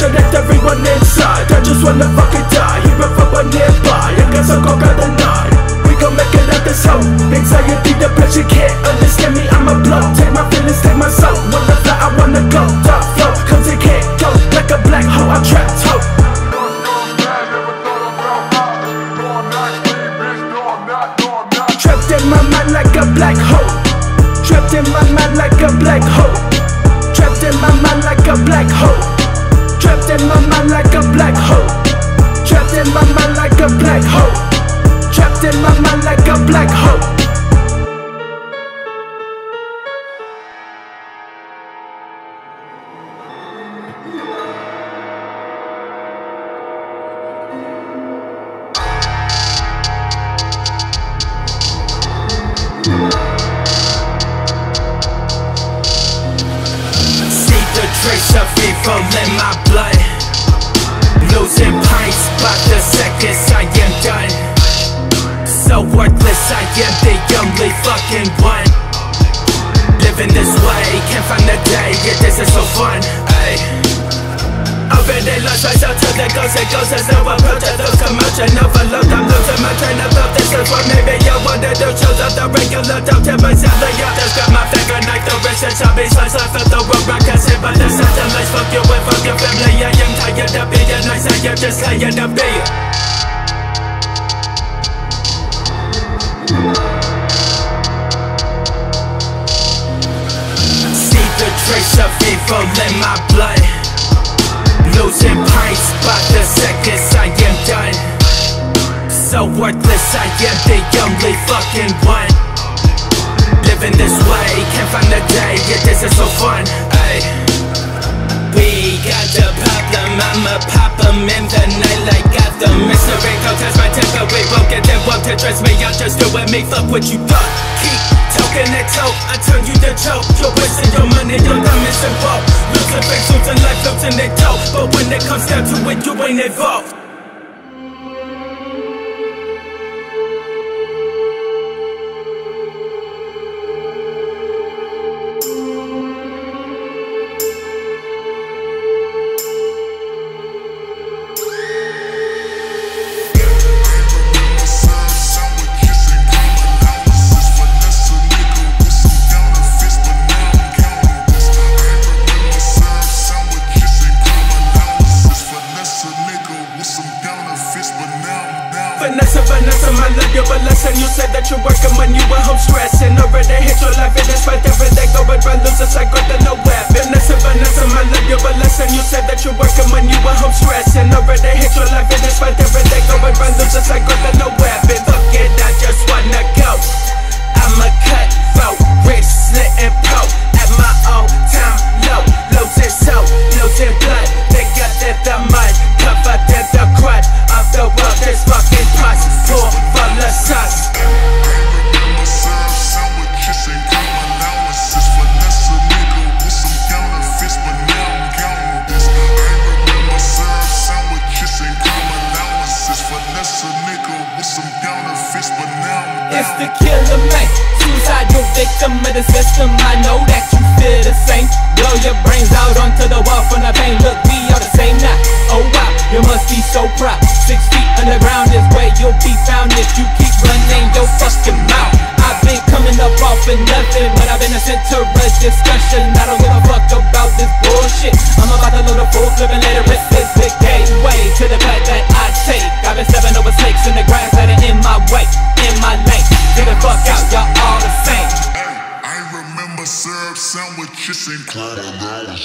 connect everyone inside. I just wanna fucking die, hear it from a nearby. I guess I'll go grab the night. We gon' make it out this hole. Anxiety, depression, can't understand me, I'm a blow. Take my feelings, take my soul. Wanna fly, I wanna go. Dark flow, cause it can't go. Like a black hole, I'm trapped, hope. Trapped in my mind like a black hole. Trapped in my mind like a black hole. Trapped in my mind like a black hole. Trapped in my mind like a black hole. Trapped in my mind like a black hole. Trapped in my mind like a black hole. Trace of evil in my blood. Losing pints by the seconds, I am done. So worthless, I am the only fucking one. Living this way, can't find a day, yeah, this is so fun, ayy. Everyday life rise up to the ghost, it goes as no approach. I lose commotion, overload, I'm losing my train of thought. This is what maybe you wanted to choose up the regular. Don't tell myself that you just got my finger knife. The rest and chubby slice, I felt the road rock. I said, but that's such a life. Fuck you and fuck your family. I am tired of being nice, I am just tired of being. See the trace of evil in my blood. Losing pints by the seconds, I am done. So worthless, I am the only fucking one. Living this way, can't find a day, yeah, this is so fun, ayy. We got the problem, I'ma pop 'em in the night like Gotham. Mystery go test my temper, we won't get them won't to trust me, I'll just do it, me, fuck what you thought. Keep talking that talk, I turn you to choke. You're wasting your money, your time is involved. Losing face, losing life, losing their toe. But when it comes down to it, you ain't involved. Vanessa, my love you a lesson. You said that you're working when you were home stressing. Already hit your life and despite everything going right, lose a cycle to no web. Vanessa, my love you a lesson. You said that you're working when you were home stressing. Already hit your life and despite everything going right, lose a cycle to no web. And fuck it, I just wanna go. I'm a cutthroat, rich, slit and pro. At my own time low, losing soul, losing blood. Thicker than the mud, covered in the crud of the world. This fucking pus, full of sauce. It's the killer man, suicidal victim of the system. I know that you feel the same. Blow your brains out onto the wall from the pain. Look, we are the same now. Oh wow, you must be so proud. 6 feet underground is where you'll be found if you keep running your fucking mouth. I've been coming up off of nothing, but I've been a center of discussion. I don't give a fuck about this bullshit. I'm about to load a full clip and let it rip this big gateway to the path that I take. I've been stepping over snakes in the grass that are in my way, in my lane. Get the fuck out, y'all all the same. I remember syrup sandwiches and clowns.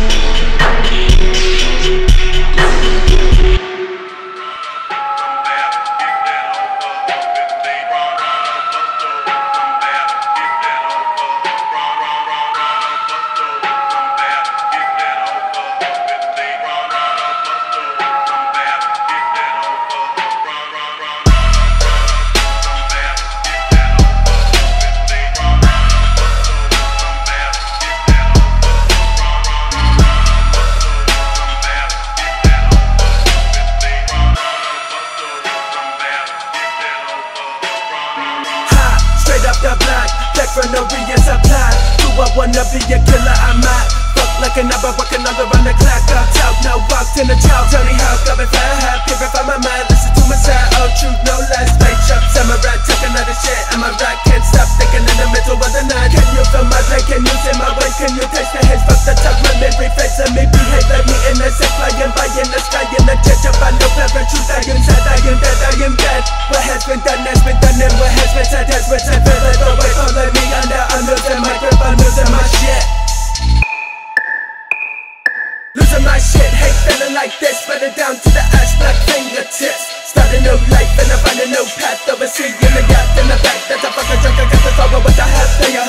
The block, back from the resupply. Do I wanna be a killer? I might fuck like another, working all around the clock. I'll talk, no walk new path overseeing the gap in the back. That's a fucking drunk, I got the sorrow, but I have pain.